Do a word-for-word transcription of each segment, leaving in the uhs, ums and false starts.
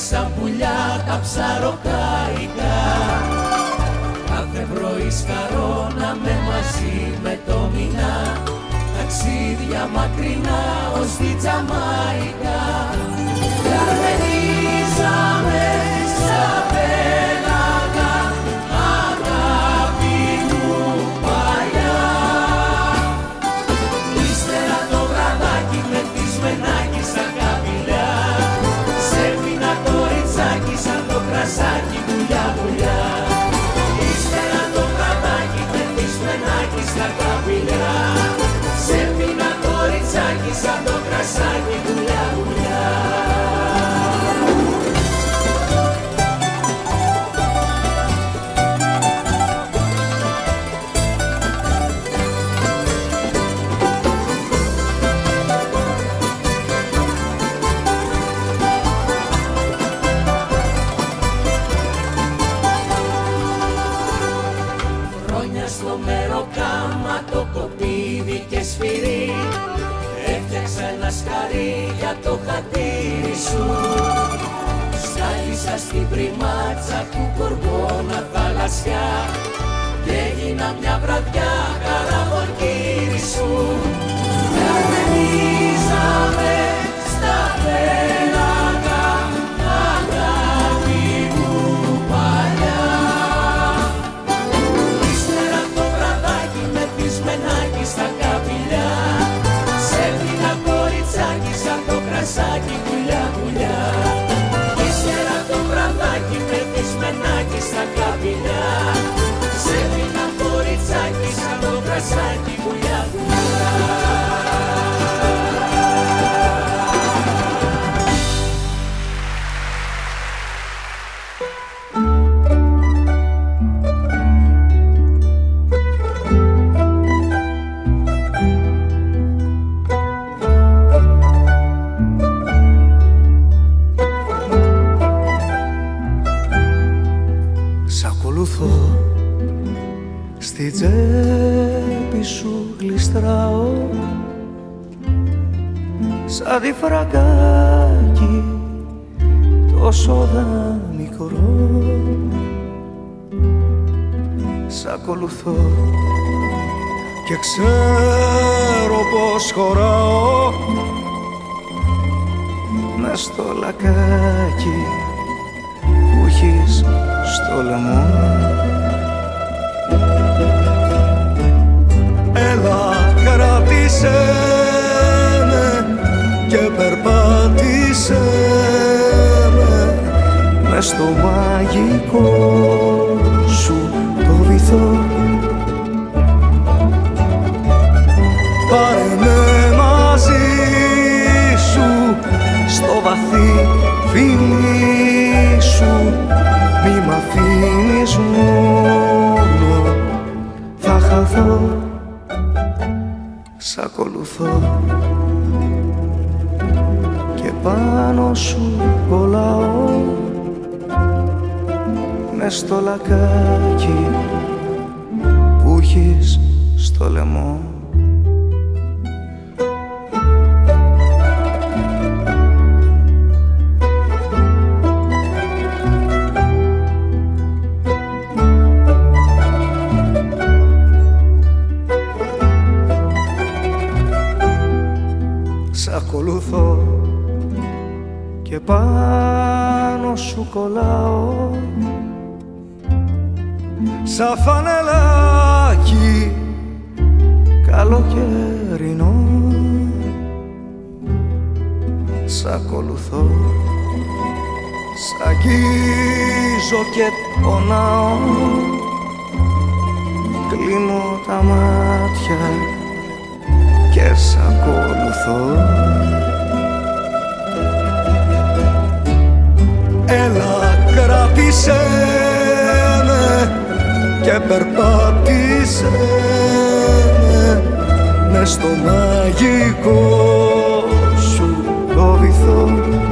σαν πουλιά τα ψαροκάικα. Κάθε πρωί σκαρώναμε μαζί με το μηνά, ταξίδια μακρινά ως τη Τζαμάικα. Και αρμενίζαμε στα πέλαγα, αγάπη μου παλιά. Ύστερα το βραδάκι μεθυσμενάκι στα καπηλιά, σέρβινα κοριτσάκι σαν το κρασάκι βουλιά βουλιά. Ύστερα το βραδάκι μεθυσμενάκι στα καπηλιά, σέρβινα κοριτσάκι σαν το κρασάκι βουλιά βουλιά. Στο μεροκάμα το κοπίδι και σφυρί, έφτιαξα ένα σκαρί για το χατήρι σου. Σκάλισα στην πριμάτσα του κορβόνα θαλασσιά και έγινα μια βραδιά καραβοκύρι σου. Και αρμενίζαμε στα πέλαγα, αγάπη μου παλιά. Στα καπηλιά, σέρβινα κοριτσάκι σαν το κρασάκι βουλιά βουλιά. Ύστερα το βραδάκι μεθυσμενάκι στα καπηλιά, σέρβινα κοριτσάκι σαν το κρασάκι βουλιά βουλιά. Στη τσέπη σου γλιστράω σαν τη φραγκάκι τόσο δανεικρό. Σ' ακολουθώ και ξέρω πως χωράω μες στο λακάκι που έχεις στο λαιμό. Έλα κράτησέ με και περπάτησέ με μες στο μαγικό σου το βυθό. Πάρε με μαζί σου στο βαθύ φιλί σου, μη μ' αφήνεις μόνο, θα χαθώ. Σ' ακολουθώ και πάνω σου κολλάω μες στο λακάκι που έχεις στο λαιμό. Σ' ακολουθώ και πάνω σου κολλάω σαν φανελάκι καλοκαιρινό. Σ' ακολουθώ, σ' αγγίζω και πονάω, κλείνω τα μάτια και σ' ακολουθώ. Έλα κράτησέ με και περπάτησέ με μες στο μαγικό σου το βυθό.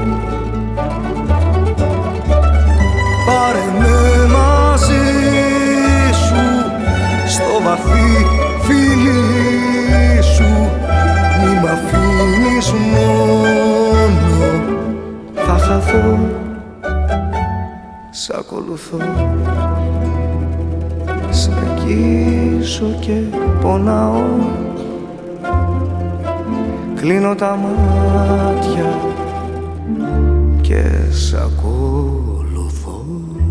Πάρε με μαζί σου στο βαθύ φιλί σου, μη μ' αφήνεις μόνο, θα χαθώ. σ' ακολουθώ. Σ' αγγίζω και πονάω, κλείνω τα μάτια και σ' ακολουθώ.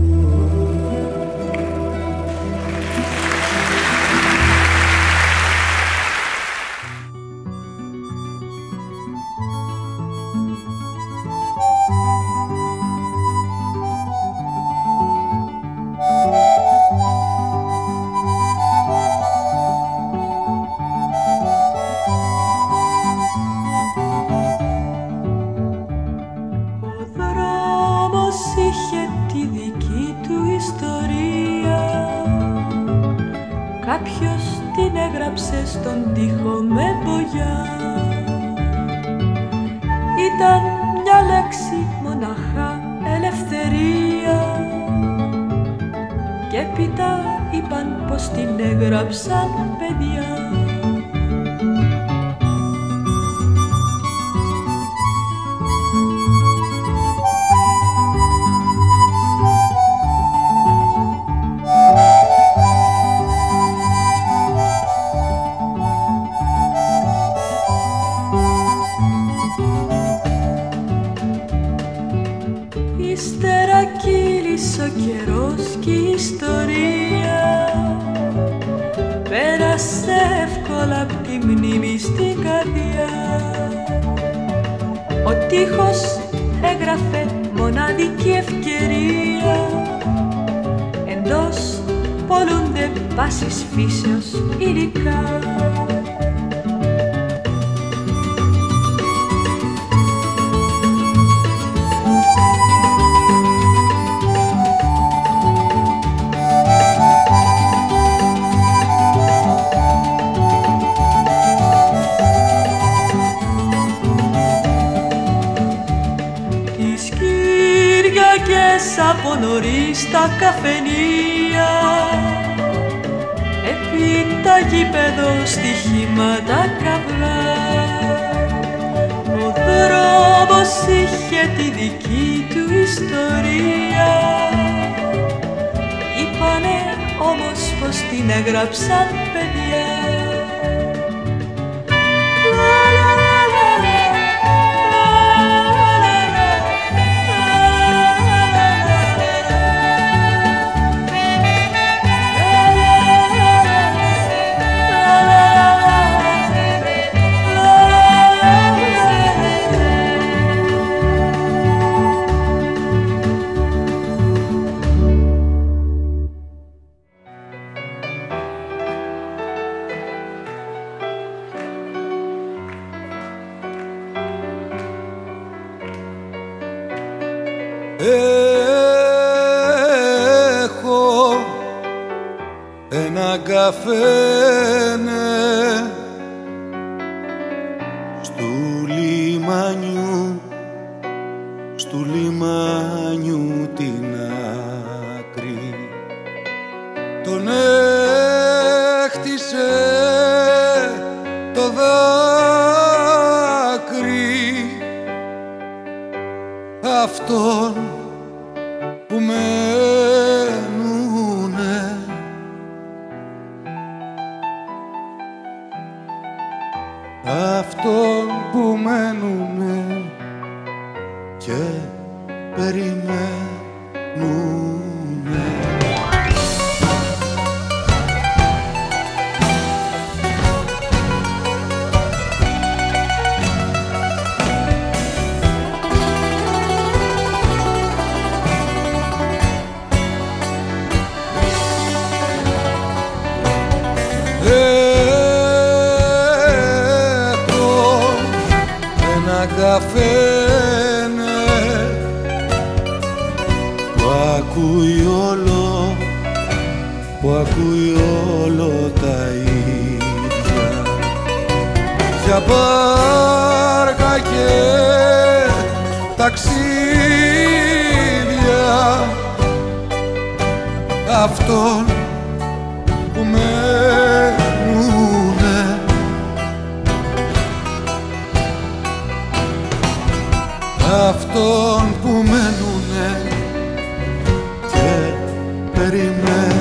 Κάποιος την έγραψε στον τοίχο με μπογιά. Ήταν μια λέξη μοναχά, ελευθερία, και έπειτα είπαν πως την έγραψαν παιδιά. Ύστερα κύλησε ο καιρός κι η ιστορία πέρασε εύκολα απ' τη μνήμη στην καρδιά. Ο τοίχος έγραφε μοναδική ευκαιρία, εντός πολλούνται πάσης φύσεως υλικά. Από νωρίς τα καφενεία, επί τα γήπεδο στοιχήματα καυγά. Ο δρόμος είχε τη δική του ιστορία, είπανε όμως πως την έγραψαν παιδιά. Έχω ένα καφένε στου λιμάνιου, στου λιμάνιου την άκρη. Τον έχτισε το δάκρυ αυτόν που μένουνε, αυτόν που μένουνε και περιμένουνε. Καφένε που ακούει όλο, που ακούει όλο τα ίδια, για μπάρκα και ταξίδια, αυτόν που μένουνε, αυτόν που μένουνε και περιμένουνε.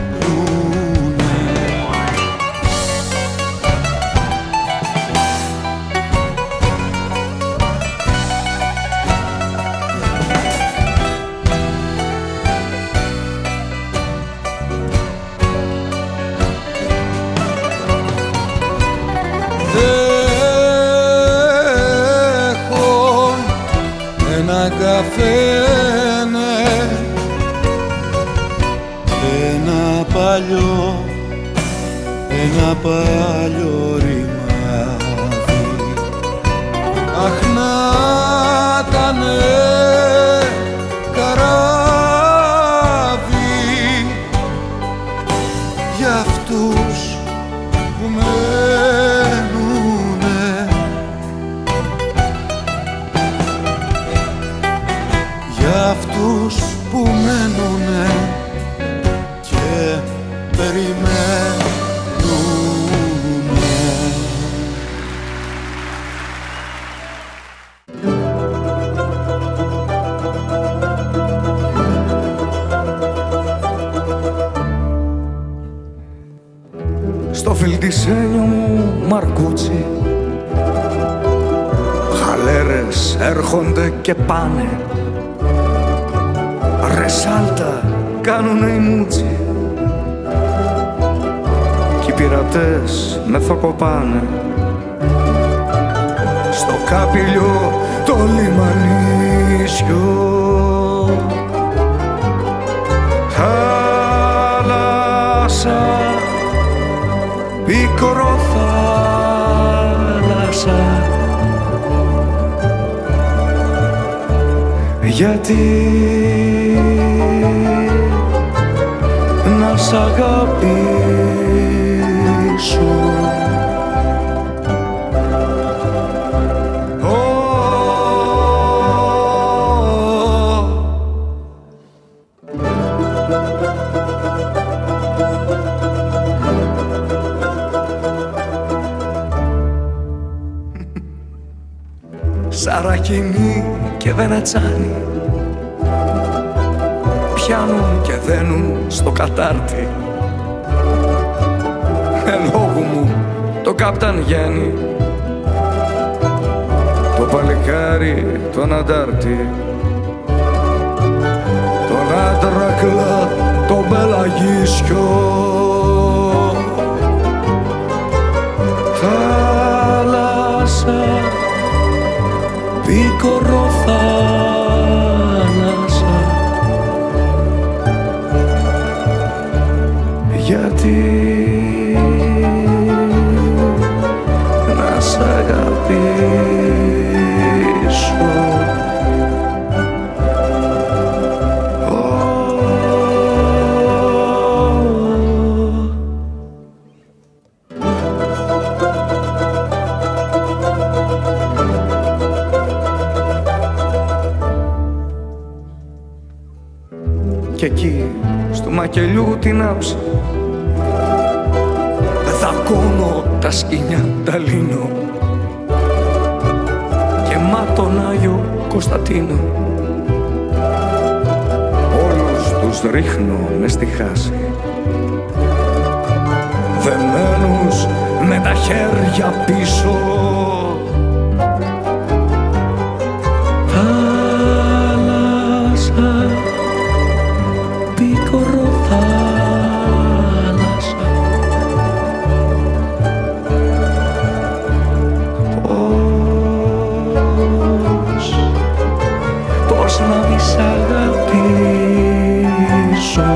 Καφέ, ναι, ένα παλιό, ένα παλιό ρημάδι. Αχ, να ήτανε καράβι για αυτούς που μένουνε, για αυτούς που μένουνε και περιμένουνε. Στο φιλτισένιο μου μαρκούτσι χαλέρες έρχονται και πάνε, ρεσάλτα κάνουνε οι μούτσι κι οι πειρατές με θοκοπάνε. Στο κάπηλιο το λιμανίσιο θάλασσα, πίκορο θάλασσα, γιατί να σ' αγαπήσω. Σαρακινή και βενετσάνι πιάνουν και δένουν στο κατάρτι. Ελόγου μου το κάπταν Γιάννη, το παλικάρι τον αντάρτη, τον άντρακλα τον πελαγίσιο, θάλασσα, πίκορο θάλασσα, γιατί να σ' αγαπήσω. Κι εκεί στο μακελιού την άψη δακώνω τα σκοινιά τα λύνω και μά τον Άγιο Κωνσταντίνο. Όλους τους ρίχνω μες στη χάση, δεμένους με τα χέρια πίσω. Θάλασσα, πίκορο θάλασσα, πώς, πώς να μη σ' αγαπήσω.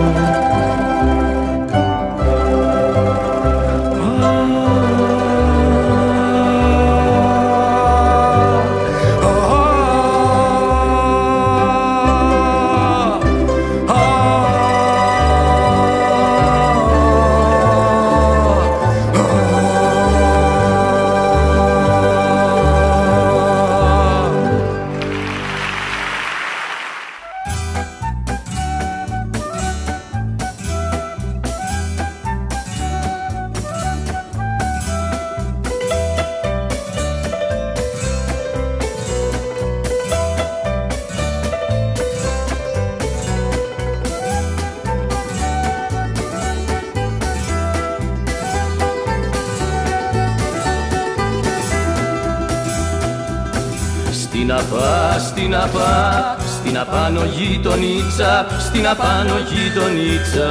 αγαπά, στην απά, στην απάνω γειτονίτσα, στην απάνω γειτονίτσα.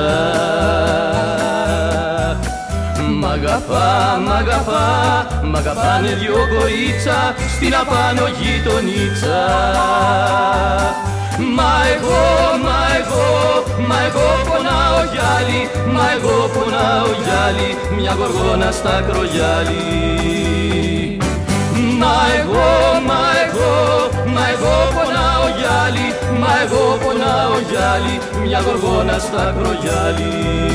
Μ' αγαπά, μ' αγαπά, μ' αγαπάνε δυο κορίτσα, στην απάνω γειτονίτσα. Μα εγώ, μα εγώ, μα εγώ πονάω γυάλι, μα εγώ πονάω γυάλι, μια γοργόνα στα κρογιάλι. Μα εγώ, μα εγώ, μα εγώ πονάω γυάλι, μα εγώ πονάω γυάλι, μια γοργόνα στα κρογιάλι.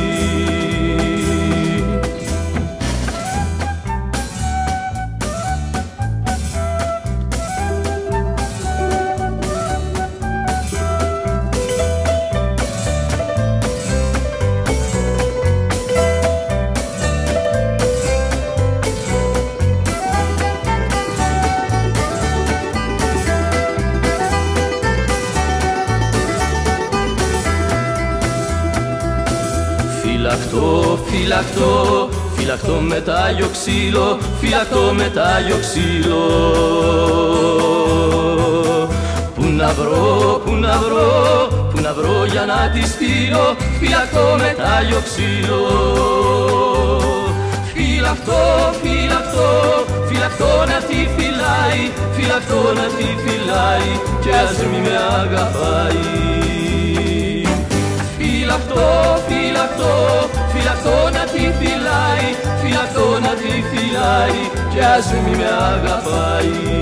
Φυλακτώ, φυλακτώ, φυλακτώ με τ' Άγιο ξύλο, φυλακτώ με τ' Άγιο ξύλο. Πού να βρω, πού να βρω, πού να βρω για να τη στείλω, φυλακτώ με τ' Άγιο ξύλο. Φυλακτώ, φυλακτώ, φυλακτώ να τη φυλάει, φυλακτώ να τη φυλάει και ας μη με αγαπάει. Φυλακτώ, φυλακτώ, φυλακτώ να τη φυλάει, φυλακτώ να τη φυλάει και ας μη με αγαπάει.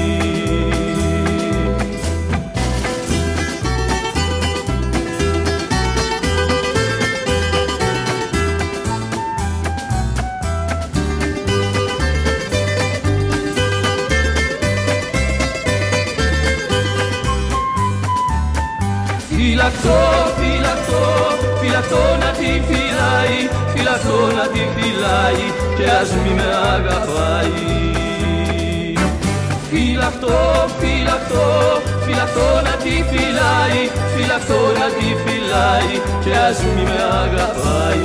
Φυλακτώ, φυλακτώ, φυλακτώ να τη φυλάει, φυλακτώ να τη φυλάει και ας μη με αγαπάει. Φυλακτώ, φυλακτώ, φυλακτώ να τη φυλάει, φυλακτώ να τη φυλάει και ας μη με αγαπάει.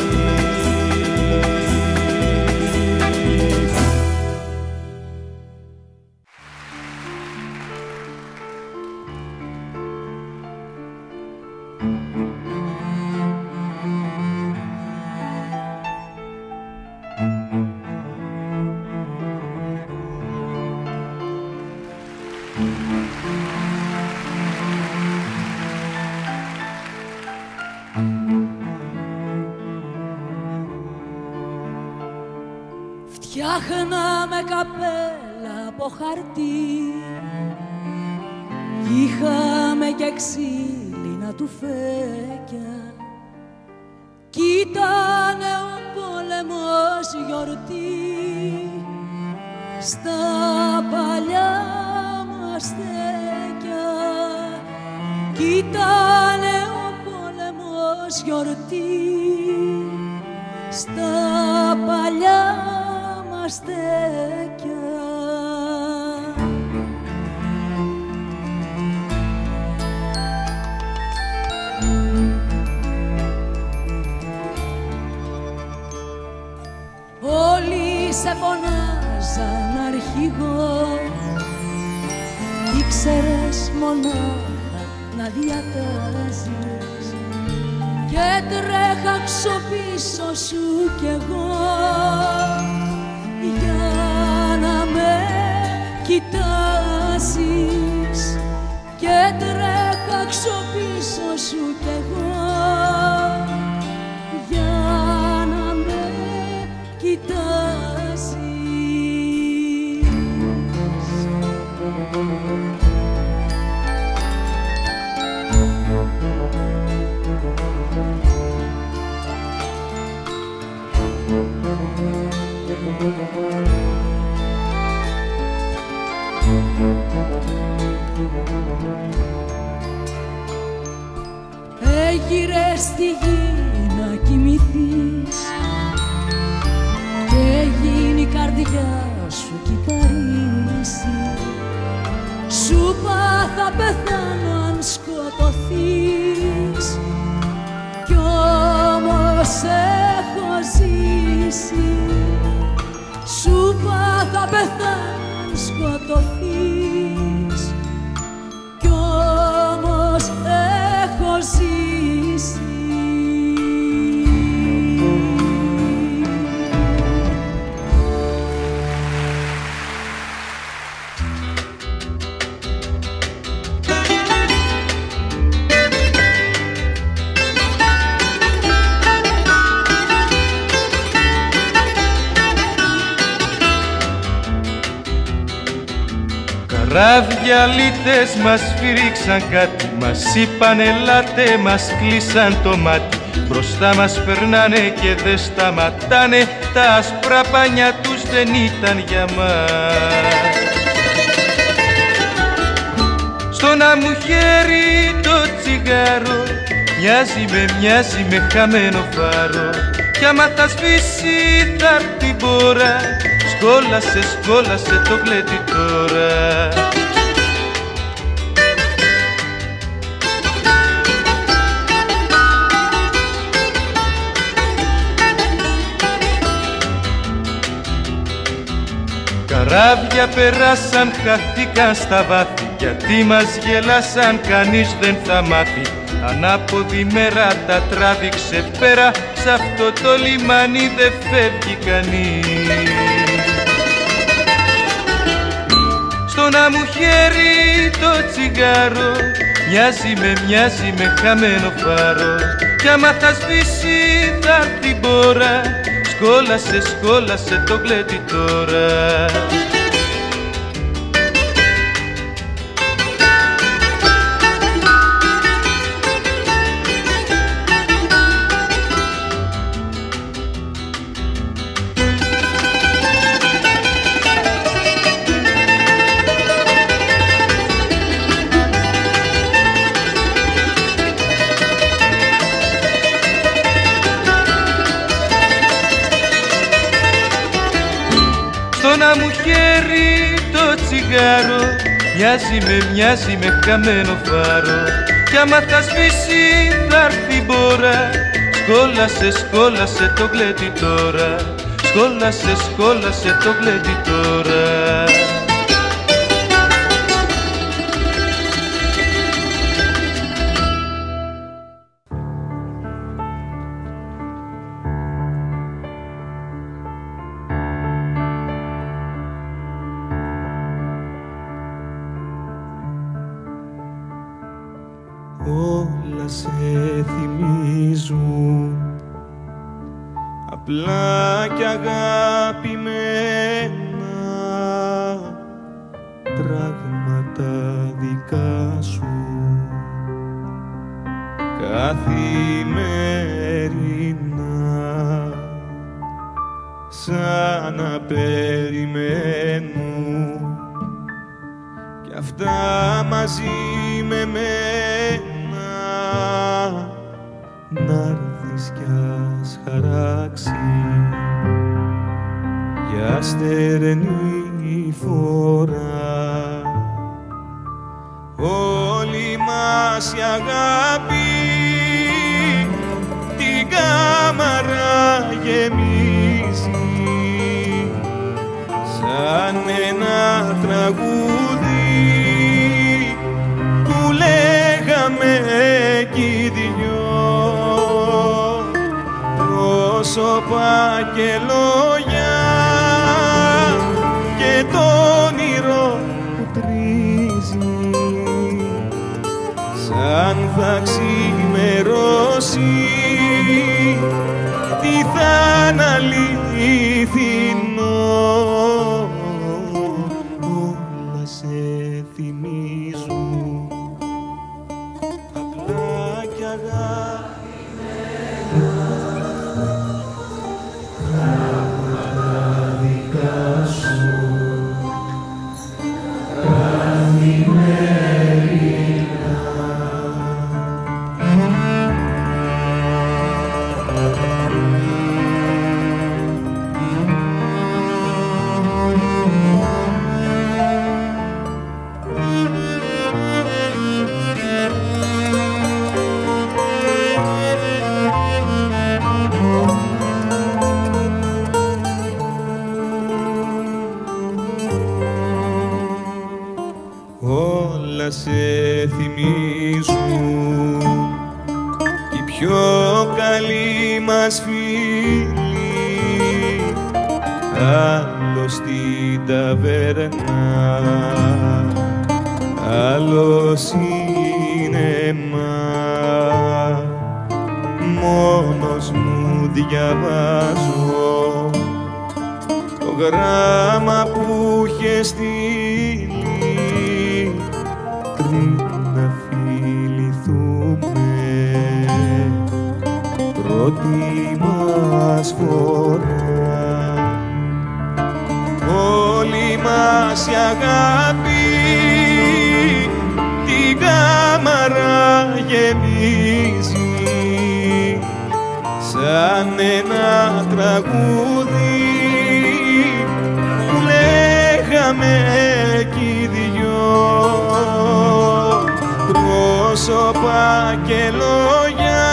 Φτιάχναμε καπέλα από χαρτί, είχαμε και ξύλινα τουφέκια κι ήτανε ο πόλεμος γιορτή στα παλιά μας στέκια κι ήτανε ο πόλεμος γιορτή στα παλιά στέκια. Όλοι σε φωνάζαν αρχηγό, ήξερες μονάχα να διατάζεις και τρέχα ξοπίσω σου κι εγώ για να με κοιτάσεις και τρέχα ξοπίσω σου κι εγώ για να με κοιτάσεις. Έγειρες στη γη να κοιμηθείς και γίνει η καρδιά σου κυταρίσει. Σου πά θα πεθάνω αν σκοτωθείς κι όμως έχω ζήσει. Σου πά θα πεθάνω αν σκοτωθείς Καράβια λίτες μας φύριξαν κάτι, μας είπαν ελάτε, μας κλείσαν το μάτι. Μπροστά μας περνάνε και δεν σταματάνε, τα άσπρα πανιά τους δεν ήταν για μας. Στο να μου χέρι το τσιγάρο μοιάζει με, μοιάζει με χαμένο φάρο. Κι άμα θα σβήσει θα έρθει η μπόρα, σκόλασε, σκόλασε το γλέντι τώρα. Καράβια περάσαν, χαθήκαν στα βάθη, γιατί μας γελάσαν, κανείς δεν θα μάθει. Ανάποδη μέρα τα τράβηξε πέρα, σ' αυτό το λιμάνι δεν φεύγει κανείς. Στο να μου χέρι το τσιγάρο μοιάζει με, μοιάζει με χαμένο φάρο. Κι άμα θα σβήσει θα έρθει η μπόρα, σκόλασε, σκόλασε το γλέντι τώρα. Να μου χέρι το τσιγάρο μοιάζει με, μοιάζει με χαμένο φάρο. Κι άμα θα σβήσει θα έρθει η μπόρα, σκόλασε, σκόλασε το γλέντι τώρα. Σκόλασε, σκόλασε το γλέντι τώρα. Όλα σε θυμίζουν απλά κι αγαπημένα πράγματα δικά σου καθημερινά, σαν να περιμένουν κι αυτά μαζί με μένα να'ρθεις κι ας χαράξει για στερνή φορά. Όλη μας η αγάπη την κάμαρα γεμίζει σαν ένα τραγούδι που λέγαμε κι οι δυο, πρόσωπα και λόγια και το όνειρο που τρίζει, σαν θα ξημερώσει τι θα είναι αληθινό. Όλα σε θυμίζουν απλά κι αγαπημένα πράγματα δικά σου καθημερινά. Όλα σε θυμίζουν κι οι πιο καλοί μας φίλοι, άλλο στην ταβέρνα, άλλο σινεμά. Μόνος μου διαβάζω το γράμμα που είχε στείλει πρώτη μας φορά. Όλη μας η αγάπη την κάμαρα γεμίζει σαν ένα τραγούδι που λέγαμε κι οι δυο, πρόσωπα και λόγια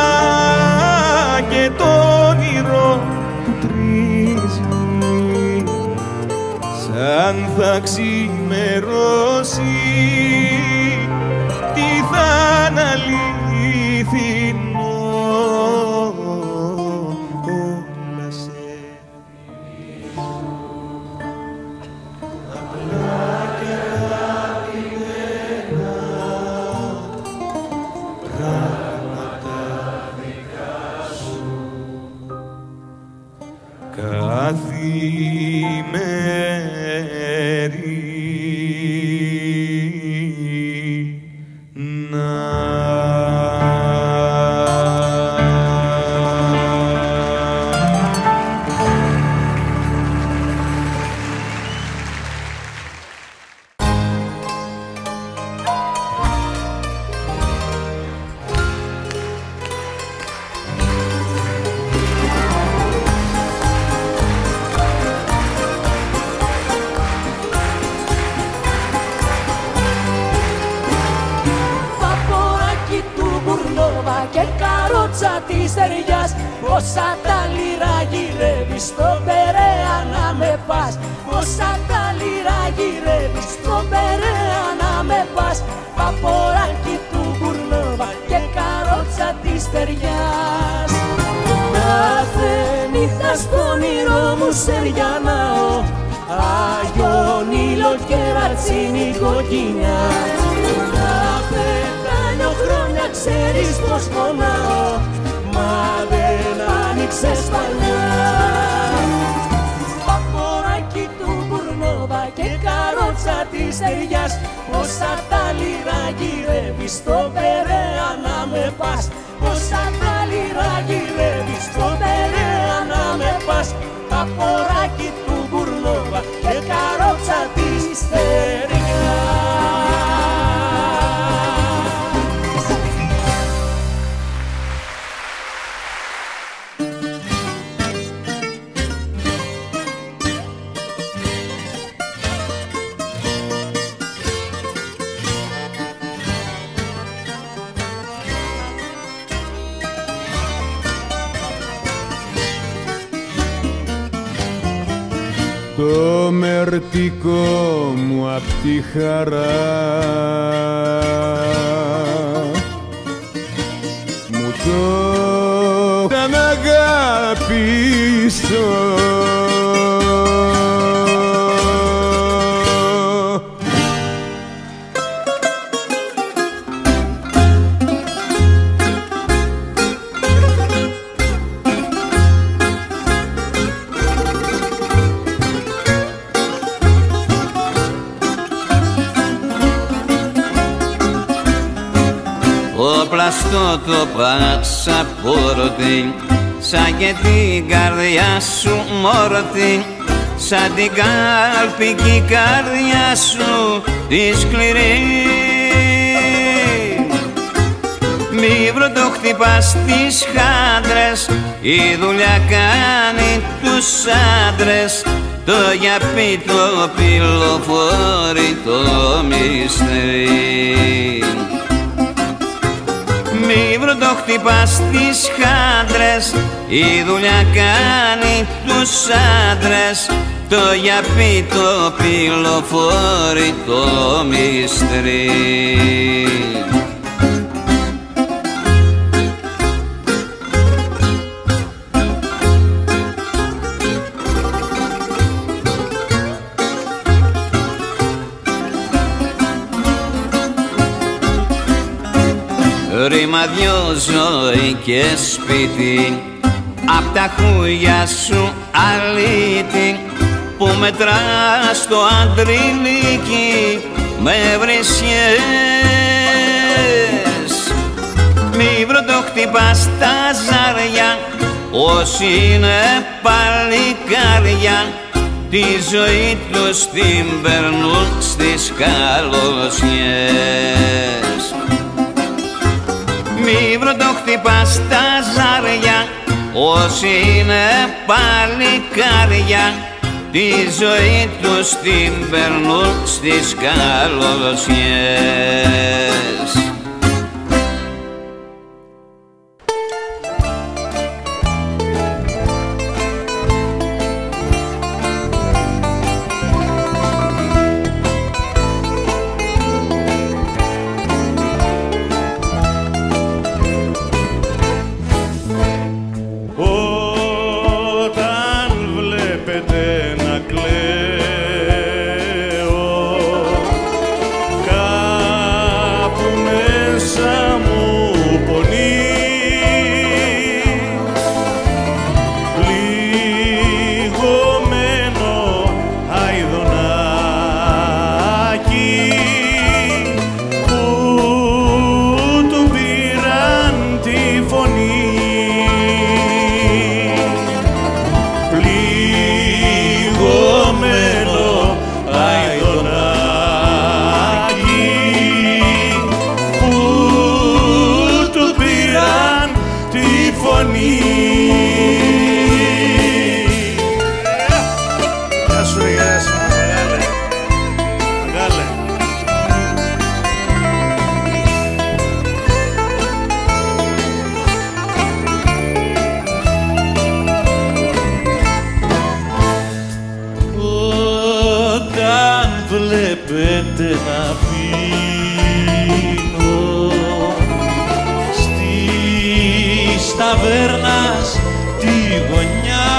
και το όνειρο που τρίζει σαν θα ξημερώσει τι θα είναι αληθινό. Όλα σε απλά και αγαπημένα πράγματα δικά σου της ταιριάς, πόσα τα λίρα γυρεύεις στον Περαία να με πας, πόσα τα λίρα γυρεύεις στον Περαία να με πας, παποράκι του Μπουρνόβα και καρότσα της ταιριάς. Κάθε νύχτα στον όνειρό μου σεριανάω, Άγιον Ήλιο και ρατσίνη κοκκινιά. Να πετάνιο χρόνια ξέρεις πως πονάω, μα δεν άνοιξες παλιά. Παποράκι του Μπουρνόβα και καρότσα της ταιριάς, πόσα τα λίρα γυρεύεις στον Περαία να με πας, πόσα τα λίρα γυρεύεις στον Περαία να με πας, παποράκι του Μπουρνόβα και καρότσα της ταιριάς. Το μερτικό μου απ' τη χαρά μου το να αγαπήσω. Πλαστό το πασαπόρτι, σαν και την καρδιά σου μόρτι, σαν την κάλπικη καρδιά σου τη σκληρή. Μη βροντοχτυπάς τις χάντρες, η δουλειά κάνει τους άντρες, το γιαπί το πυλοφόρι το μυστρή. Μη βροντοχτυπάς τις χάντρες, η δουλειά κάνει τους άντρες, το γιαπί το πυλοφόρι το μυστρή. Ρήμα δυο ζωή και σπίτι, απ' τα χούγια σου αλήτη, που μετράς το αντριλίκι με βρισιές. Μη βροντοχτυπάς τα ζάρια, πως είναι παλικάρια, τη ζωή τους την περνούν στις καλοσιές. Μη βροντοχτυπάς τα ζάρια, όσοι είναι παλικάρια, τη ζωή τους την περνούν στις καλοσιές. βλέπετε να πίνω στις ταβέρνας τη γωνιά.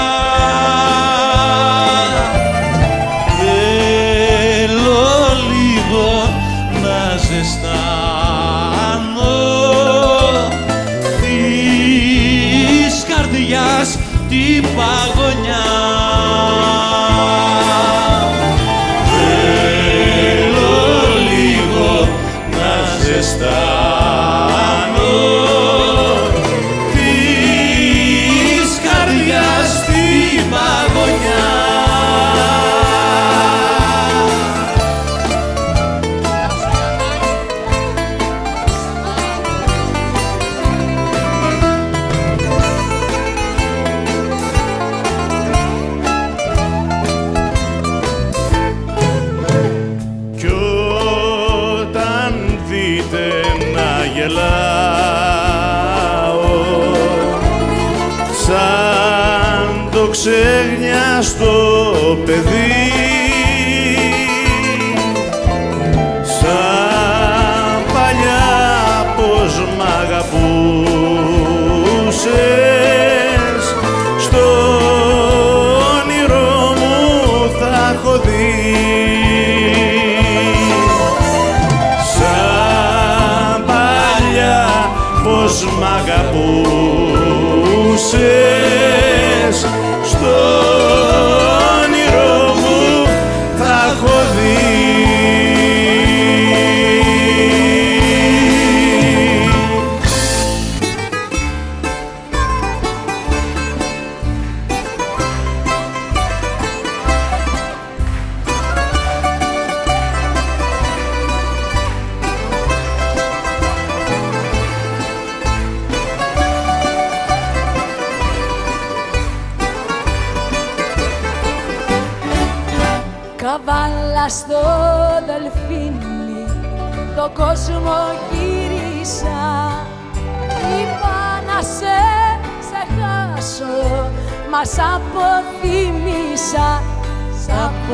Θέλω λίγο να ζεστάνω της καρδιάς την παγωνιά. Αισθάνω της καρδιάς την παγωνιά. Κι όταν δείτε να γελάω σαν το ξεγνιάστο παιδί, σαν παλιά πως μ' αγαπούσες, στο όνειρό μου θα έχω δει. Πως μ' αγαπούσες, στο όνειρό μου θα έχω δει. Καβάλα στο Δελφίνι, το κόσμο γύρισα. Είπα να σε ξεχάσω, μα σ' αποθύμησα, σ'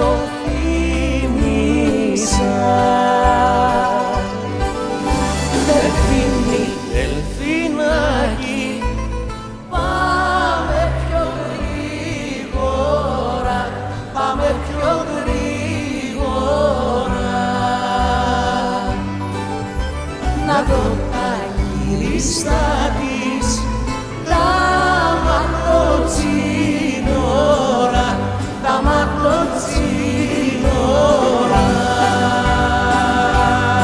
αποθύμησα. Δελφίνι, Δελφίνακι, πάμε πιο γρήγορα, πάμε πιο γρήγορα. Να δω τα γυρίστα της, τα ματοτσίνορα, τα ματοτσίνορα.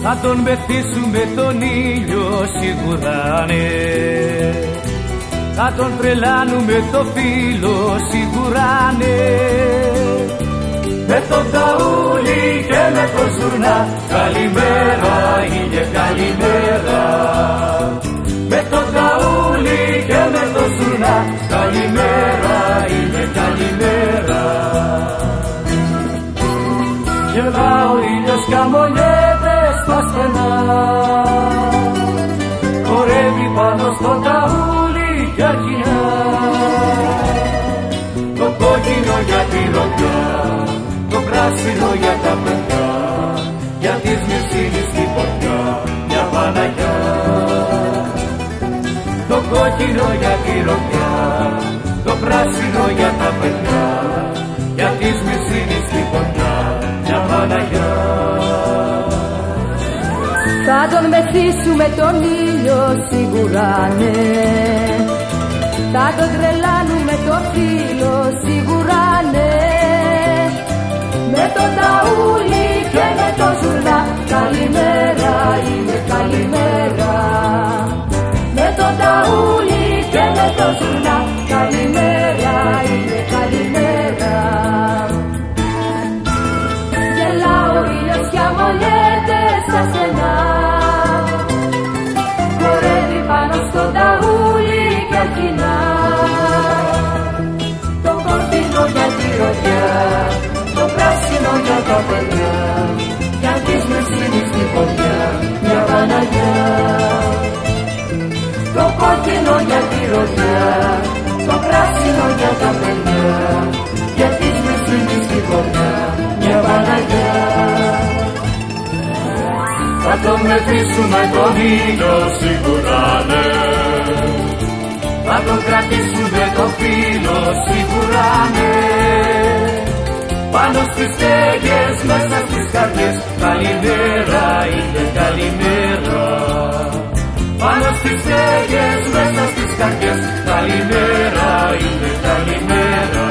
θα τον μεθύσουμε τον ήλιο σίγουρα ναι. Θα τον τρελάνουμε το φίλο σίγουρα ναι. Με τον ταούλι και με τον ζουρνά, καλημέρα ήλιε καλημέρα. Με τον ταούλι και με τον ζουρνά, καλημέρα ήλιε καλημέρα. Γελά ο ήλιος καμονιέται στα στενά, χορεύει πάνω στο ταούλι κι αρχινά. Το κόκκινο για τη ροκιά, το πράσινο για τα παιδιά, για τη Σμυρσίνη στην πορτιά μια Παναγιά. Το κόκκινο για τη ροκιά, το πράσινο για τα παιδιά, για τη Σμυρσίνη στην πορτιά μια Παναγιά. Θα τον μεθύσουμε τον ήλιο σίγουρα ναι. Θα τον τρελάνουμε το φίλο σίγουρα ναι. Με τον ταούλι και με τον ζουρνά, καλημέρα είναι καλημέρα. Με τον ταούλι και με τον ζουρνά, καλημέρα είναι καλημέρα. Γελά ο ήλιος κι αμολιέται στα στενά, χορεύει πάνω στον ταούλι κι αρχινά. Το κόκκινο για τη ροδιά, το πράσινο για τα παιδιά, για τη Σμυρσίνη στην πορτιά μια Παναγιά. Το κόκκινο για τη ροδιά, το πράσινο για τα παιδιά, για τη Σμυρσίνη στην πορτιά μια Παναγιά. Θα τον μεθύσουμε τον ήλιο σίγουρα ναι. Θα τον κρατήσουμε το φίλο σίγουρα ναι. Πάνω στις στέγες, μέσα στις καρδιές, καλημέρα είναι καλημέρα. Πάνω στις στέγες, μέσα στις καρδιές, καλημέρα είναι καλημέρα.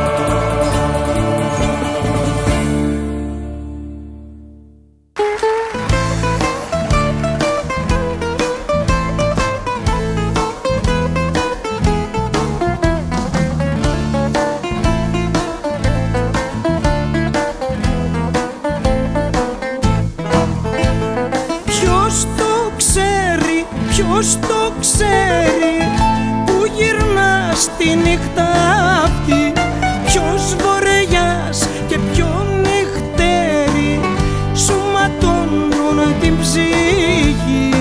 Ποιος το ξέρει που γυρνά στη νύχτα αυτή, ποιος βορειάς και ποιο νυχτέρι σου ματώνουν την ψυχή.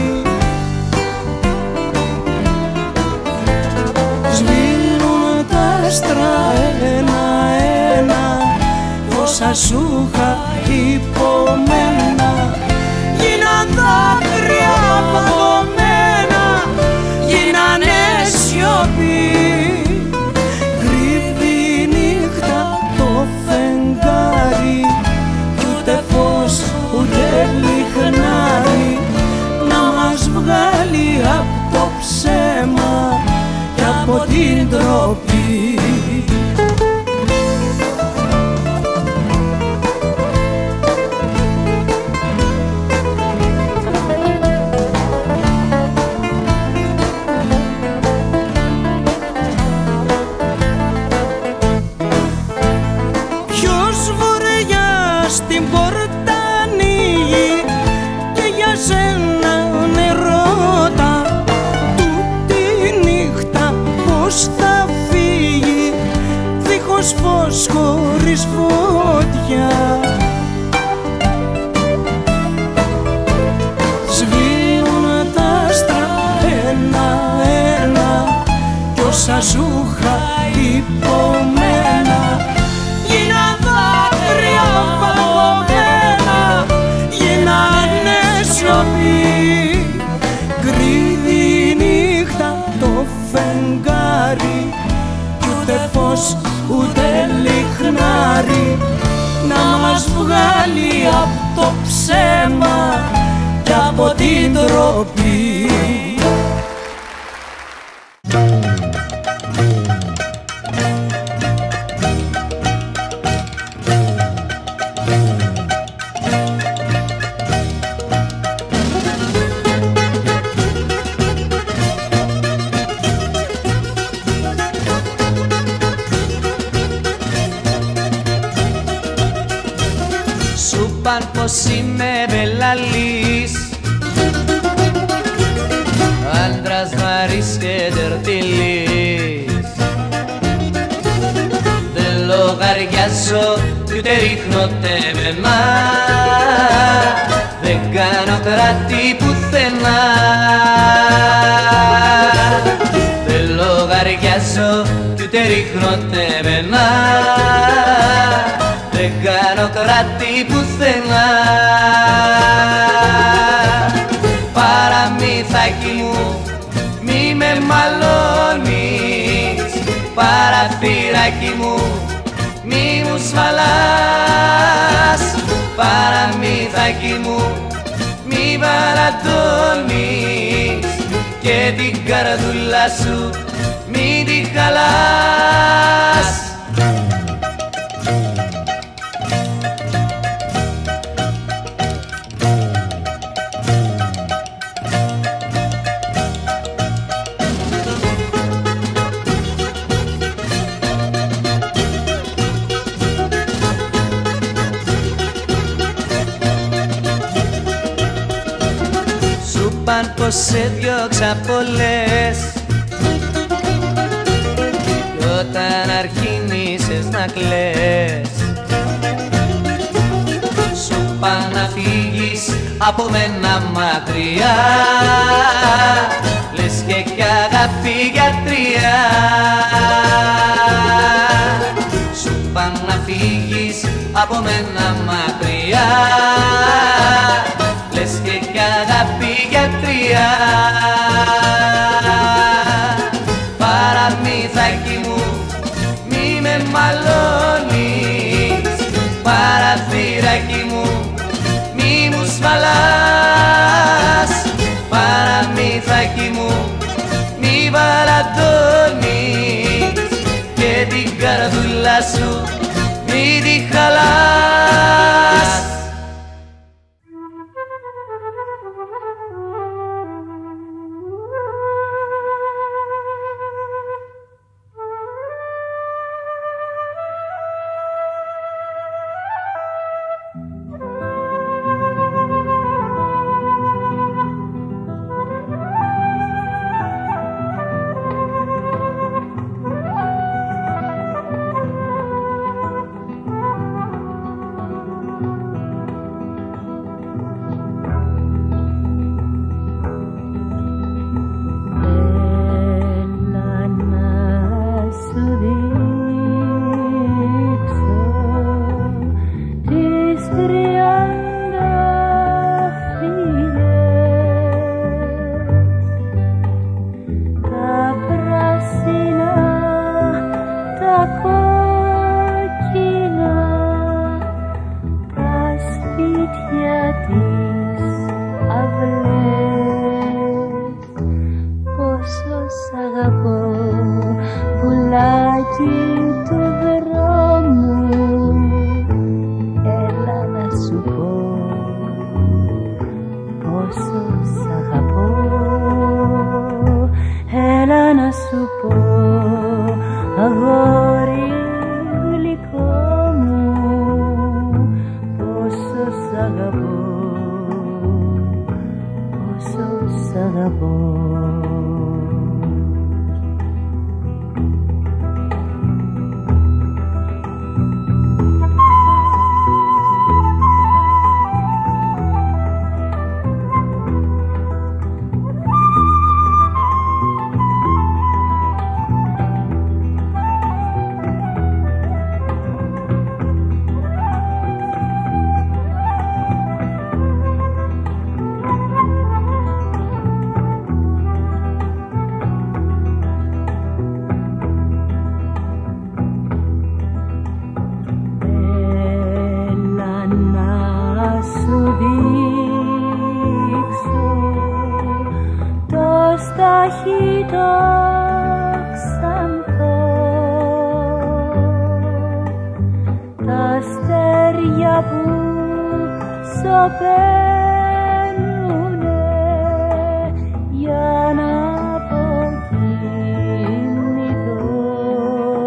Σβήνουν τα άστρα ένα-ένα, όσα σου είχα υπομένα, γίναν δάκρυα παγωμένα, γίνανε σιωπή. Κρύβει νύχτα το φεγγάρι κι ούτε φως ούτε λιχνάρι να μας βγάλει από το ψέμα και από την ντροπή. Φως χωρίς φωτιά, σβήνουν τα άστρα ένα-ένα κι όσα σου είχα υπομένα, γίναν δάκρυα παγωμένα, γίνανε σιωπή. Κρύβει νύχτα το φεγγάρι κι ούτε φως ούτε λιχνάρι να μας βγάλει από το ψέμα και από την ντροπή. παν πως είμαι μπελαλής, άντρας βαρύς και τερτιλής. Δεν λογαριάζω κι ούτε ρίχνω τεμενά, δεν κάνω κράτη πουθενά. Δεν λογαριάζω κι ούτε ρίχνω τεμενά, δεν κάνω κράτη πουθενά. Παραμύθακι μου μη με μαλώνεις, παραθυράκι μου μη μου σβαλάς. Παραμύθακι μου μη βαρατώνεις και την καρδούλα σου μη τη χαλάς. Παν πως σε διώξα πολλές, κι όταν αρχίνησες να κλαις, σου παν να φύγεις από μένα μακριά, λες και κι αγάπη γιατριά. Σου παν να φύγεις από μένα μακριά, λες και κι αγάπη γιατριά. Παραμύθακι μου μη με μαλώνεις, παραθυράκι μου μη μου σβαλάς. Παραμύθακι μου μη βαρατώνεις και την καρδούλα σου μη τη χαλάς.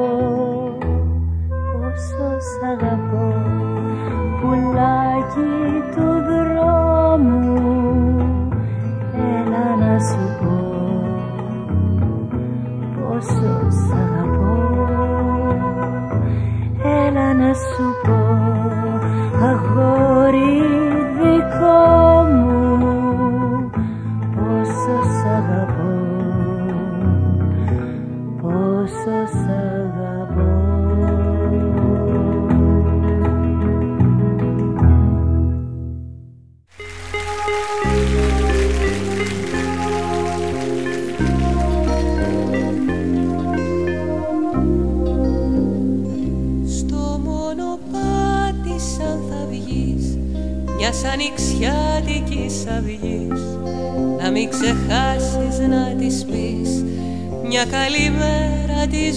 Πουλάκι μιας ανοιξιάτικης αυγής, να μην ξεχάσεις να της πεις μια καλημέρα της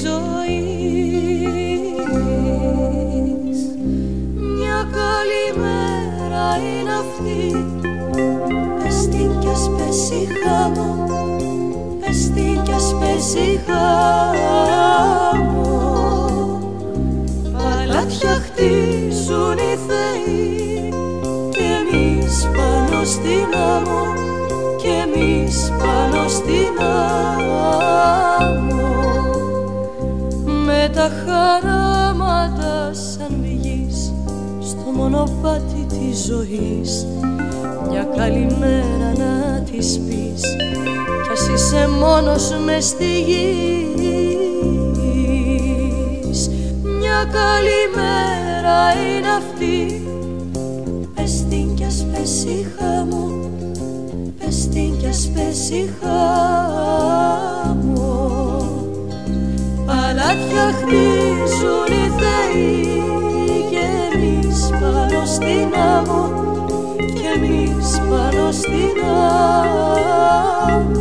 ζωής. Μια καλημέρα είναι αυτή, πες την κι ας πέσει χάμω, πες την κι ας πέσει χάμω. Παλάτια χτίζουν οι θεοί κι εμείς πάνω στην άμμο, κι εμείς πάνω στην άμμο. Με τα χαράματα σαν βγεις στο μονοπάτι της ζωής, μια καλημέρα να της πεις κι ας είσαι μόνος μες στη γη. Μια καλημέρα είναι αυτή, πες την κι ας πέσει χάμω, πες την κι ας πέσει χάμω. Παλάτια χτίζουν οι θεοί κι εμείς πάνω στην άμμο, κι εμείς πάνω στην άμμο.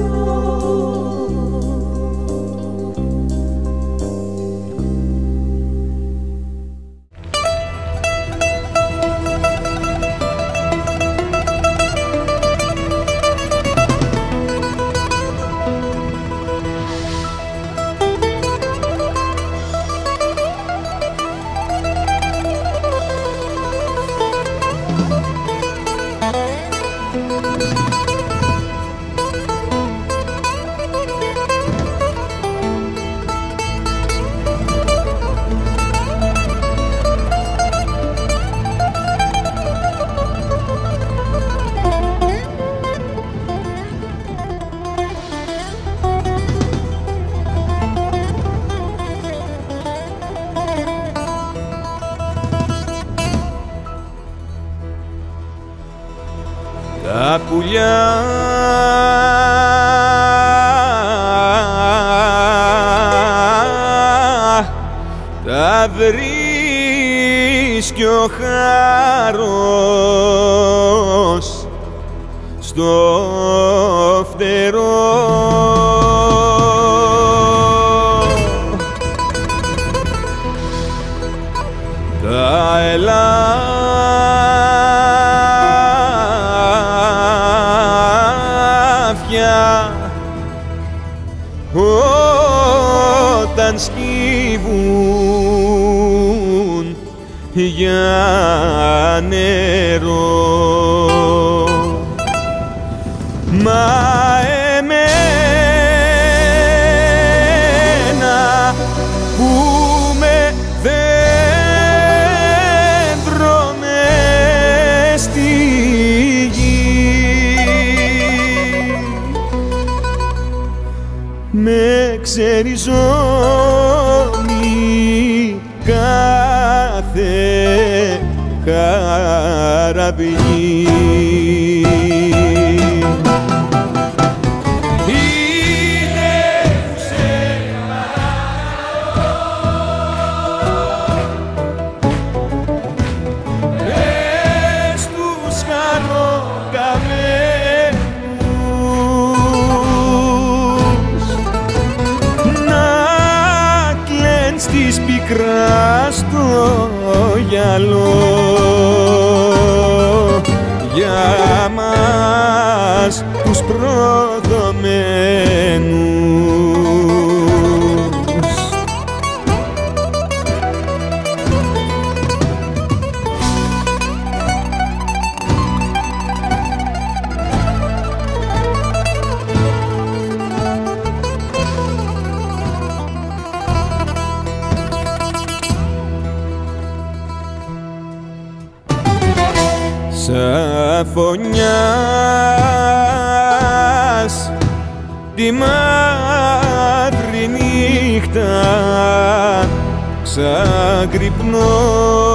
Τα πουλιά τα βρίσκει ο χάρος στο φτερό. Τα ελάφια όταν σκύβουν για νερό, μα εμένα που με δέντρο μες στη γη, με ξεριζώνει κάθε χαραυγή. Της πικράς στο γυαλό για μας τους προδομένους. Σαφωνιάς τη μαύρη νύχτα ξαγρυπνώ,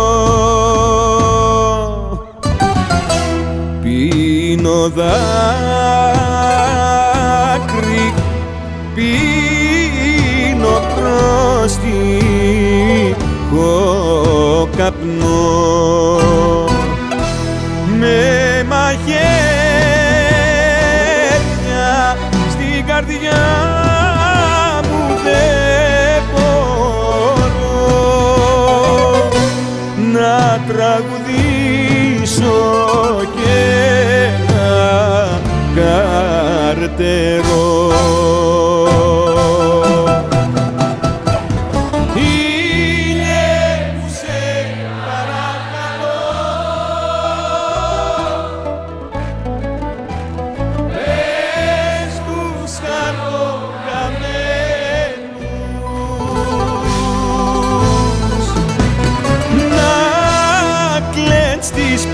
πίνω δάκρυ, πίνω πρόστιχο καπνό. Με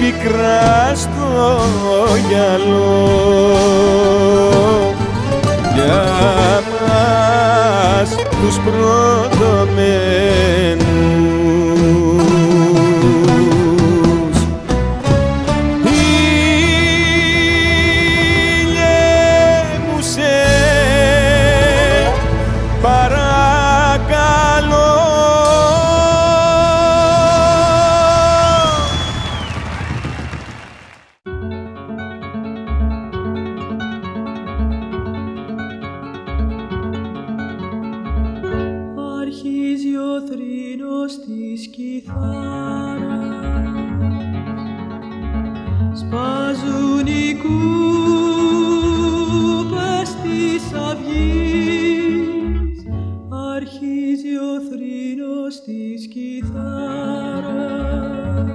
πικρά στο γυαλό για μας τους προδομένους. Σπάζουν οι κούπες της αυγής, αρχίζει ο θρήνος της κιθάρας.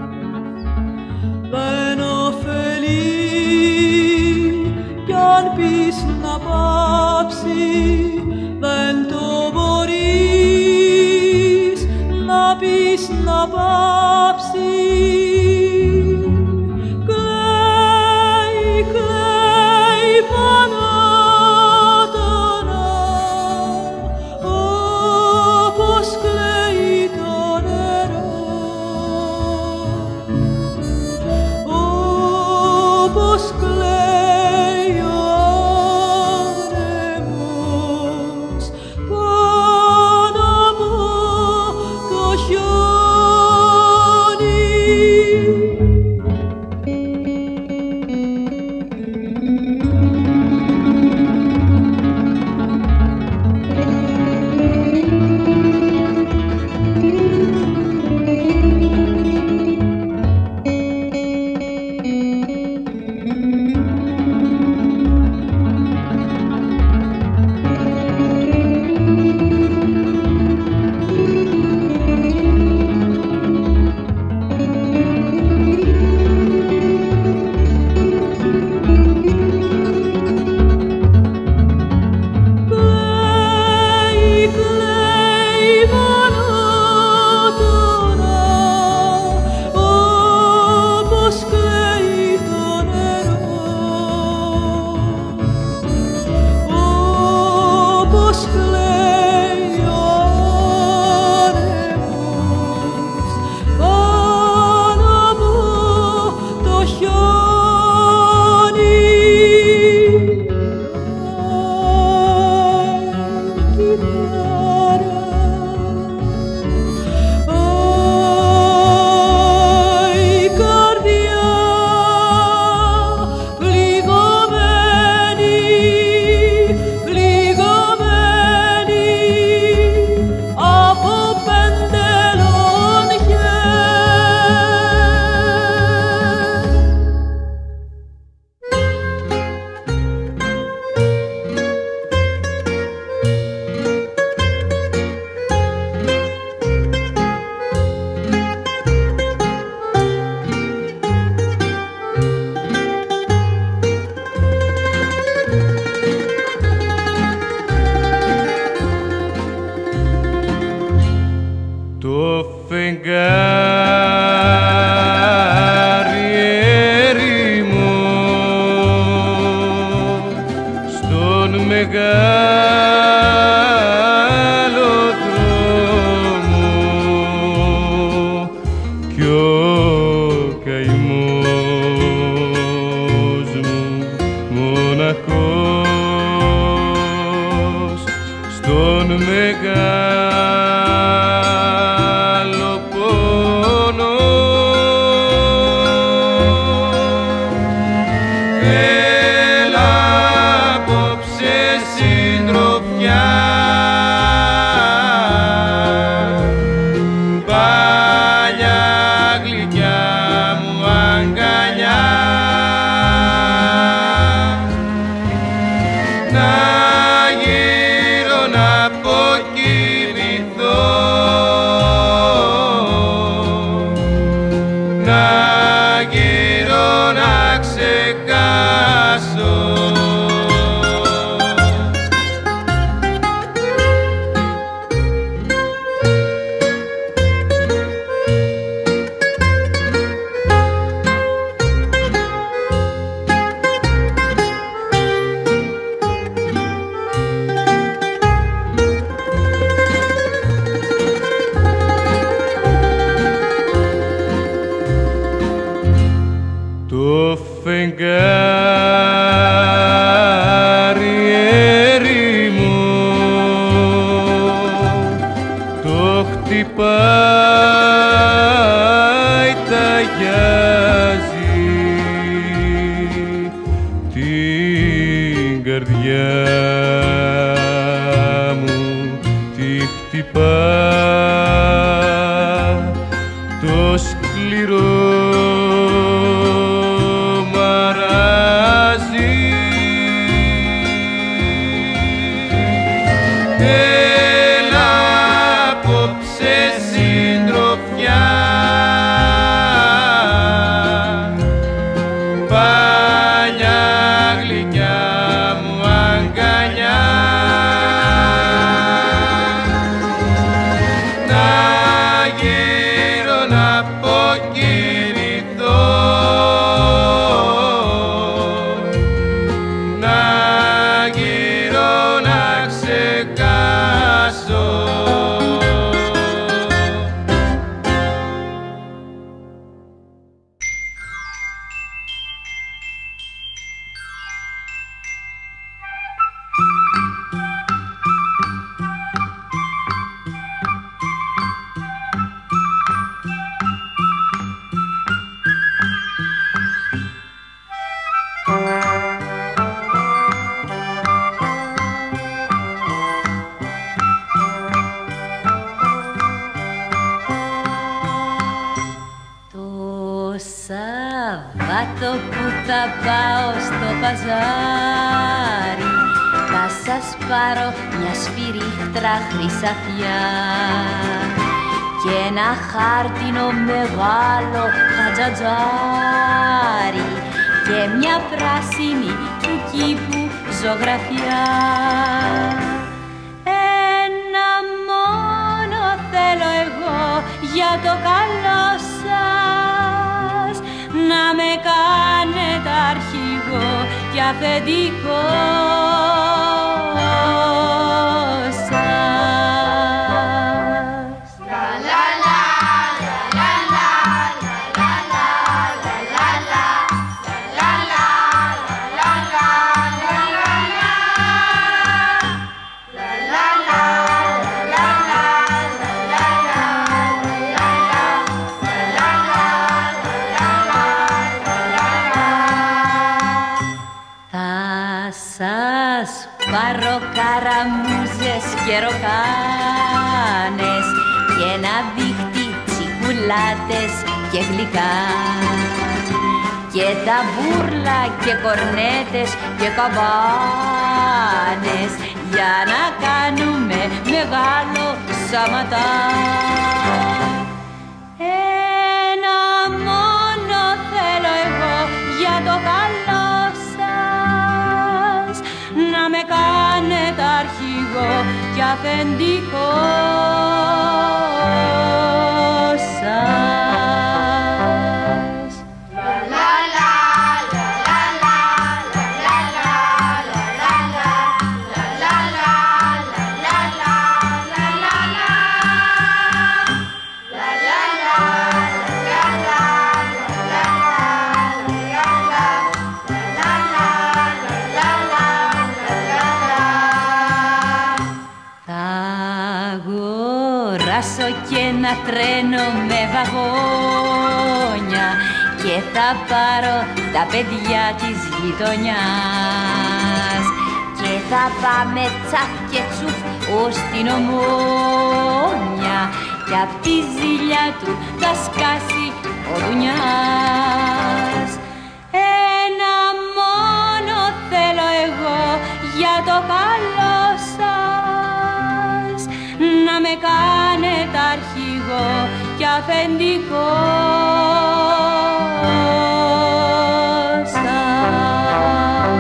Δεν ωφελεί κι αν πεις να πάψει, δεν το μπορείς να πεις να πάψει. χτυπάει, ταγιάζει την καρδιά μου, τη χτυπά το σκληρό μαράζι. Έλα απόψε συντροφιά, παλιά γλυκιά μου αγκαλιά, να γύρω να αποκηρυθώ, να γύρω να ξεκάσω. Σαββάτο που θα πάω στο παζάρι, θα σας πάρω μια σφυρίχτρα χρυσαφιά και ένα χάρτινο μεγάλο χατζατζάρι και μια πράσινη του κήπου ζωγραφιά. Ένα μόνο θέλω εγώ για το καλό σας, να με κάνετε αρχηγό και αφεντικό σας. Λα λα λα λα λα λα λα λα λα λα λα λα λα λα σας πάρω καραμούζες και ροκάνες και ένα δίχτυ τσικουλάτες και γλυκά και ταμπούρλα και κορνέτες και καμπάνες για να κάνουμε μεγάλο σαματά. Ένα μόνο θέλω εγώ για το καλό σας, να με κάνετε αρχηγό και αφεντικό σας. Και ένα τρένο με βαγόνια και θα πάρω τα παιδιά της γειτονιάς και θα πάμε τσαφ και τσουφ ως την Ομόνια κι απ' τη ζήλια του θα σκάσει ο Δουνιάς. Ένα μόνο θέλω εγώ για το καλό σας, να με κάνετε αρχηγό και αφεντικό σας.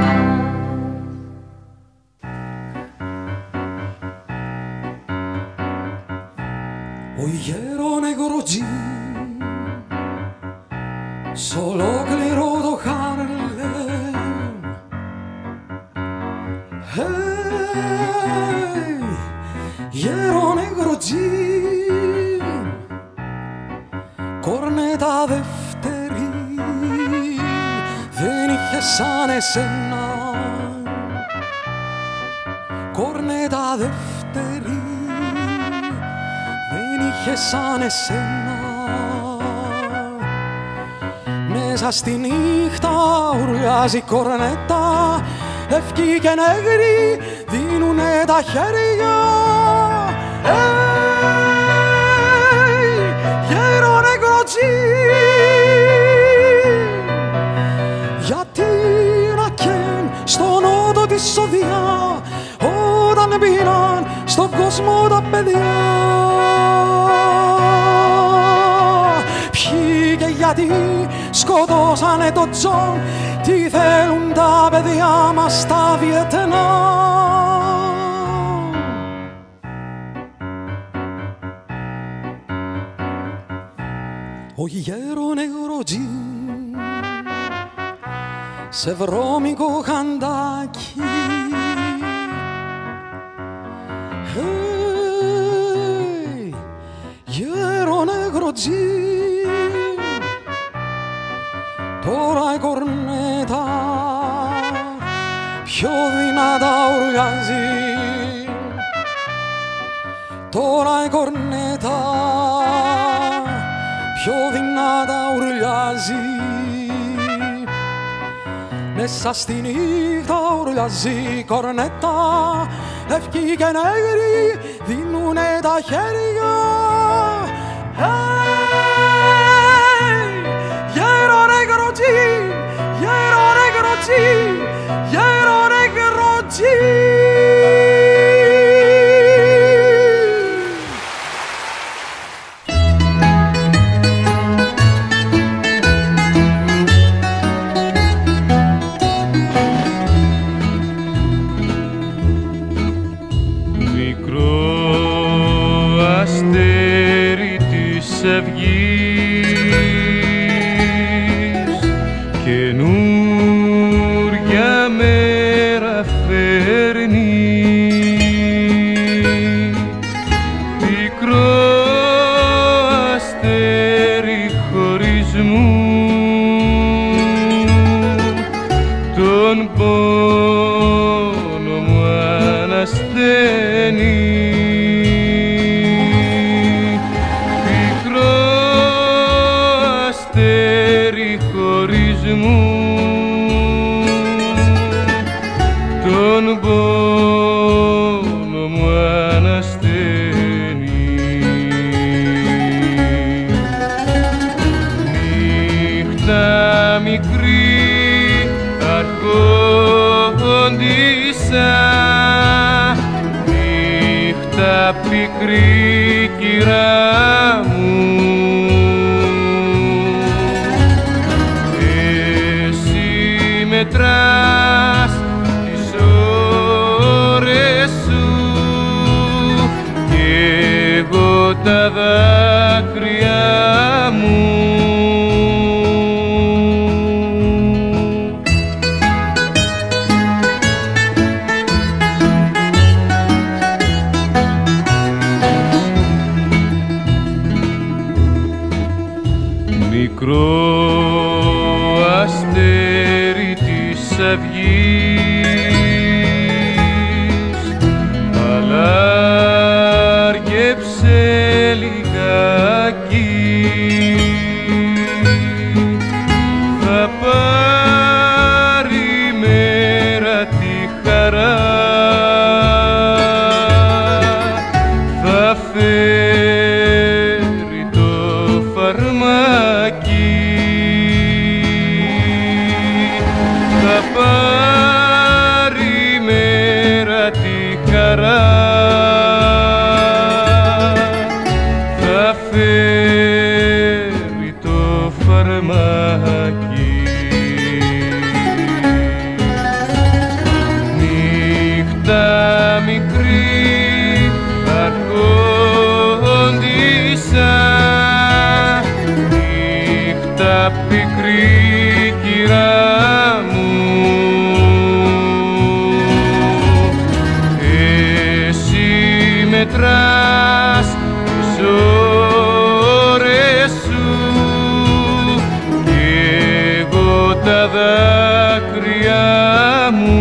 Ο γέρον εγροτζή σ' ολόκληρο το Χάρλεμ, γέρον εγροτζή, κορνέτα δεύτερη δεν είχε σαν εσένα, κορνέτα δεύτερη δεν και σαν εσένα. Μέσα στη νύχτα ουρλιάζει κορνέτα, λευκοί και νέγροι δίνουνε τα χέρια. Hey, γέρο νεκροτζή, γιατί να καίν στον νότο τη Σοδιά όταν πήραν στον κόσμο τα παιδιά. Ποιοι και γιατί σκοτώσανε το Τζον, τι θέλουν τα παιδιά μας στα Βιετνάμ. Ο γέρο νεκροτζή σε βρώμικο χαντάκι, hey, γέρο νεκροτζή, τώρα η κορνέτα πιο δυνατά ουρλιάζει, τώρα η κορνέτα πιο δυνατά ουρλιάζει. Μέσα στη νύχτα ουρλιάζει η κορνέτα, λευκοί και νέγροι δίνουνε τα χέρια. Hey, γέρο νεκροτζή, γέρο νεκροτζή, γέρο νεκροτζή. Καινούρια μέρα φέρνει, πικρό αστέρι χωρισμού, τον πόνο μου ανασταίνει. Τον πόνο μου ανασταίνει. Νύχτα μικρή αρχόντισσα, νύχτα πικρή κυρά μου, μετράς τις ώρες σου και εγώ τα δάκρυα μου. Μικρό αστέρι της αυγής, αλλά άργεψε λιγάκι, θα πάρει μέρα τη χαρά, θα φέρει το φαρμάκι, θα πάρει μέρα τη χαρά, θα φέρει το φαρμάκι. Νύχτα μικρή αρχόντισσα, νύχτα πικρή κυρά μου, εσύ μετράς τις ώρες σου και εγώ τα δάκρυα μου.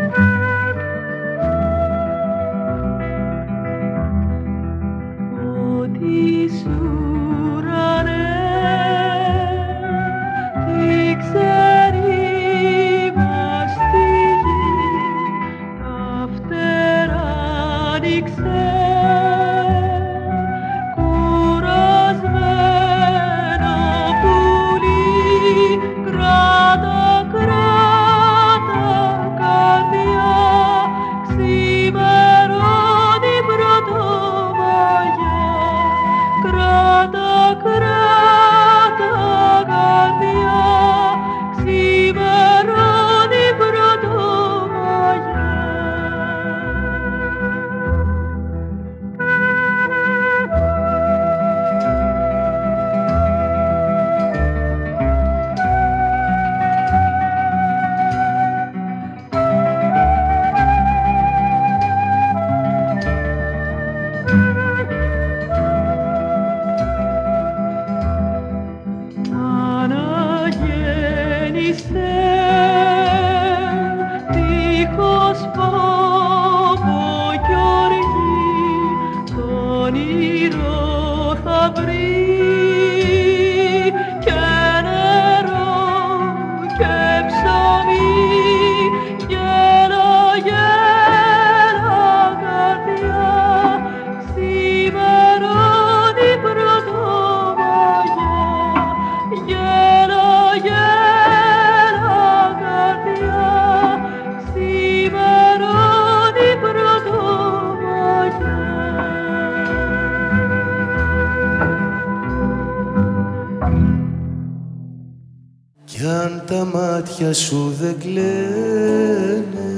μάτια σου δεν κλαίνε,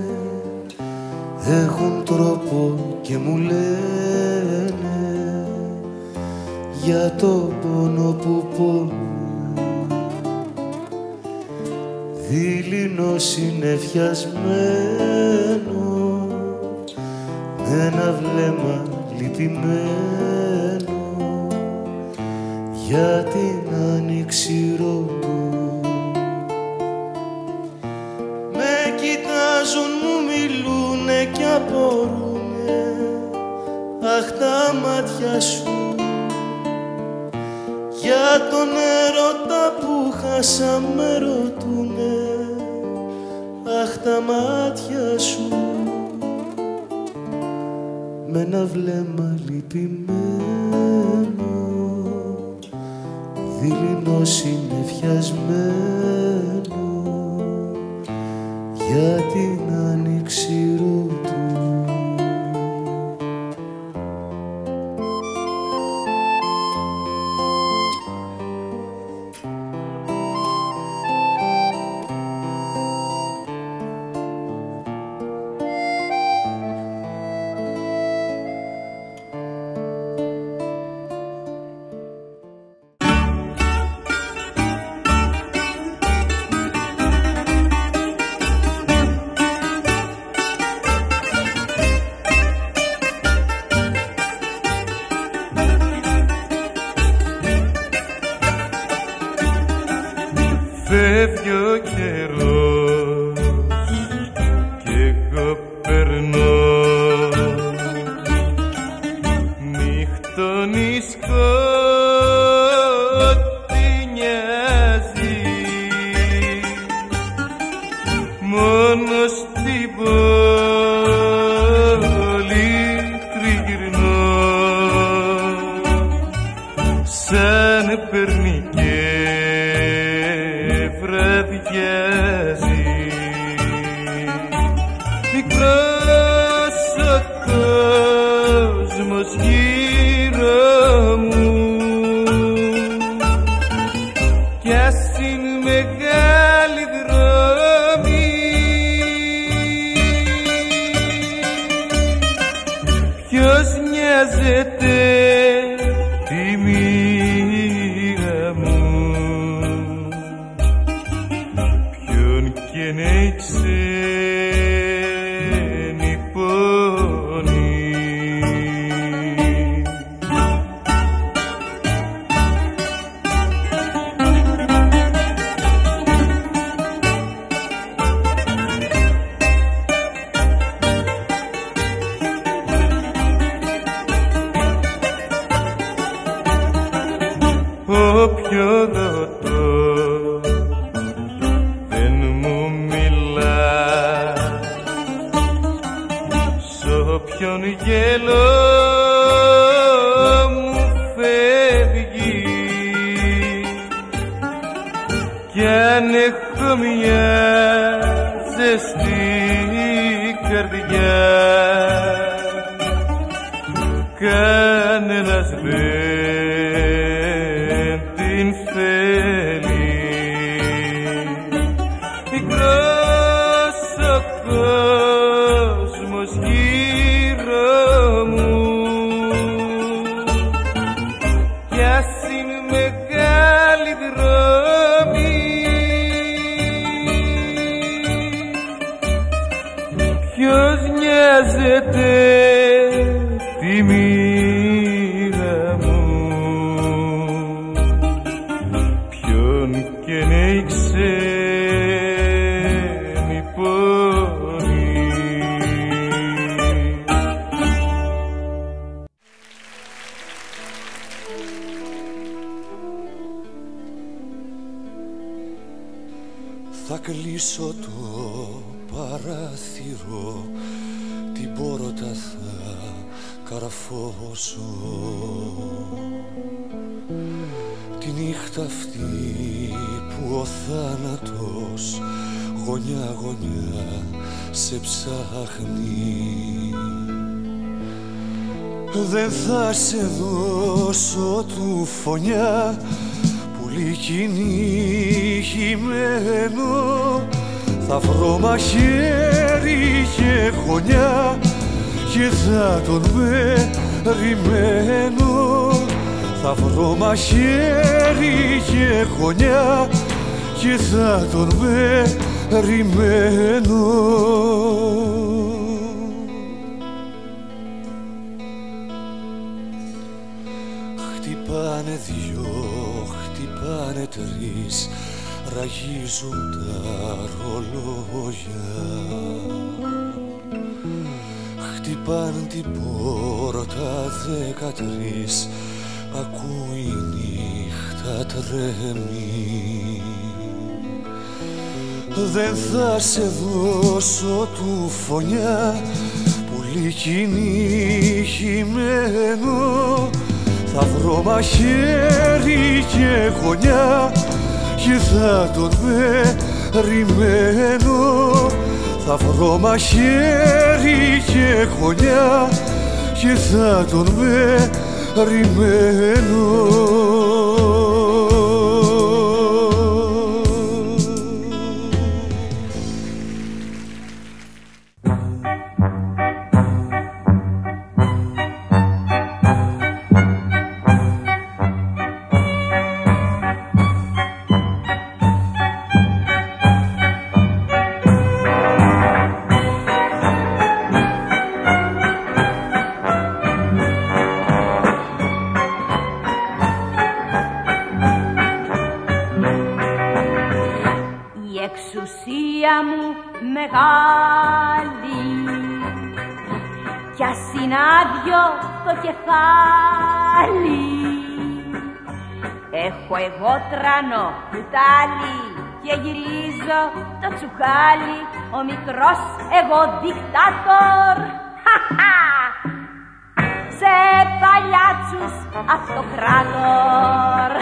έχουν τρόπο και μου λένε για το πόνο που πόνο. Δειλινό συννεφιασμένο με ένα βλέμμα λυπημένο για την άνοιξη ρόδου. Με κοιτάζουν, μου μιλούνε κι απορούνε, αχ τα μάτια σου για τον έρωτα που χάσα με ρωτούνε, αχ τα μάτια σου με ένα βλέμμα λυπημένο, δειλινό συννεφιασμένο για την άνοιξη ρόδου. Φεύγει ο καιρός κι εγώ περνώ, νύχτωνει σκοτεινιάζει, μόνο στην πόλη τριγυρνώ, σαν παίρνει βραδιάζει. Μικρός ο κόσμος γύρω μου κι ας είναι μεγάλη δρόμη, ποιος νοιάζεται τη μοίρα μου, και είναι οι ξένοι πόνοι. ποιον γέλο μου φεύγει κι αν έχω μια ζεστή καρδιά κανένας δεν την θέλει. Μικρός ο κόσμος γύρω μου κι ας είναι μεγάλη δρόμη ποιος νοιάζεται τη μοίρα μου ποιον και ναι η ξένη πόνη. Θα κλείσω το παράθυρο, την πόρτα θα καραφώσω, τη νύχτα αυτή που ο θάνατος γωνιά γωνιά σε ψάχνει. Δεν θα σε δώσω του φωνιά πουλί κυνηγημένο, θα βρω μαχαίρι και γωνιά και θα τον περιμένω. Θα βρω μαχαίρι και γωνιά και θα τον περιμένω. Χτυπάνε δυο, χτυπάνε τρεις, ραγίζουν τα ρολόγια. Χτυπάν την πόρτα δεκατρείς, ακούει η νύχτα τρέμει. Δεν θα σε δώσω του φωνιά πουλί κυνηγημένο, θα βρω μαχαίρι και γωνιά και θα τον περιμένω. Θα βρω μαχαίρι και γωνιά και θα τον περιμένω. Μεγάλη κι ας είναι άδειο το κεφάλι, έχω εγώ τρανό κουτάλι και γυρίζω το τσουκάλι, ο μικρός εγώ δικτάτορ σε παλιάτσους αυτοκράτορ.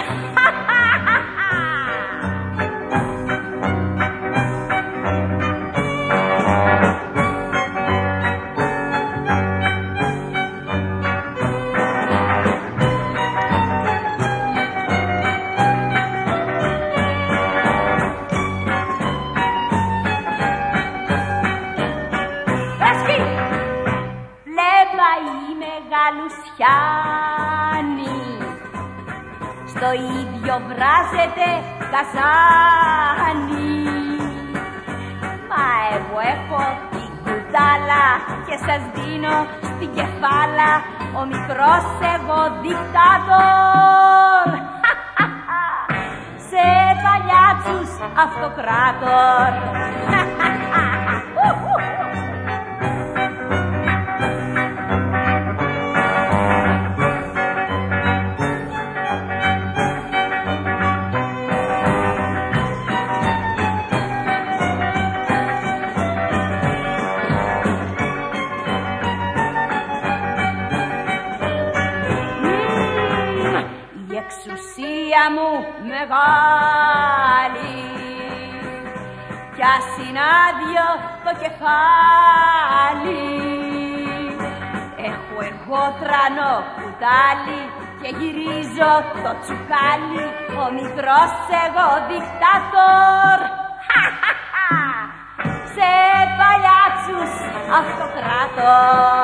Στο ίδιο βράζεται καζάνι, μα εγώ έχω την κουτάλα και σας δίνω στην κεφάλα, ο μικρός εγώ δικτάτορ σε παλιάτσους αυτοκράτορ. κυρία μου μεγάλη κι ας είναι άδειο το κεφάλι. Έχω εγώ τρανό κουτάλι και γυρίζω το τσουκάλι, ο μικρός εγώ δικτάτορ. Σε παλιάτσους αυτοκράτορ.